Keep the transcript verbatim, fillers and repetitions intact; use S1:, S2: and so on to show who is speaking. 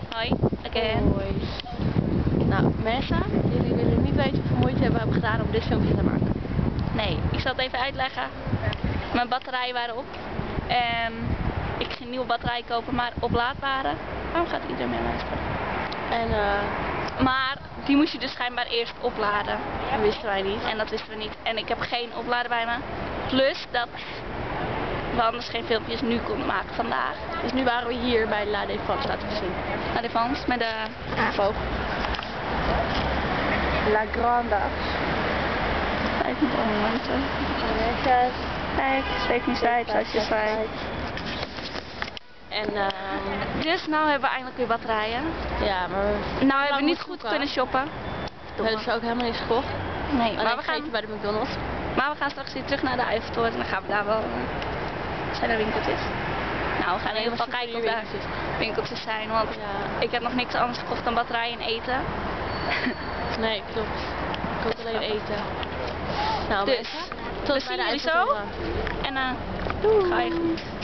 S1: Hoi, again.
S2: Hoi. Nou, mensen, jullie willen niet weten hoeveel moeite we hebben gedaan om dit filmpje te maken.
S1: Nee, ik zal het even uitleggen. Mijn batterijen waren op. En ik ging een nieuwe batterij kopen, maar oplaadbare. Waarom gaat iedereen mee luisteren?
S2: En uh,
S1: Maar die moest je dus schijnbaar eerst opladen.
S2: dat wisten wij niet.
S1: En dat wisten we niet. En ik heb geen oplader bij me. Plus dat we anders geen filmpjes nu konden maken vandaag.
S2: Dus nu waren we hier bij La Défense, laten we zien.
S1: Naar de Vans met de
S2: Vogel. La Grande.
S1: vijf momenten. Kijk, stevensheid, sluitjesheid.
S2: En uh,
S1: Dus nou hebben we eindelijk weer batterijen.
S2: ja, maar we
S1: Nou hebben we niet goed
S2: zoeken.
S1: kunnen shoppen.
S2: hebben ze ook helemaal niet gekocht.
S1: Nee,
S2: Maar
S1: maar
S2: we
S1: we, gaan,
S2: bij de McDonald's.
S1: maar we gaan straks weer terug naar de Eiffeltoren en dan gaan we daar wel... Uh, zijn er winkeltjes? Nou, we gaan in ieder geval kijken of daar winkeltjes zijn, want
S2: Ja.
S1: ik heb nog niks anders gekocht dan batterijen en eten.
S2: Nee, klopt. Ik kook alleen eten. Nou,
S1: Dus,
S2: mensen, tot
S1: we
S2: bij
S1: zien
S2: de
S1: jullie zo.
S2: Eiffeltoren.
S1: En uh, ga je goed.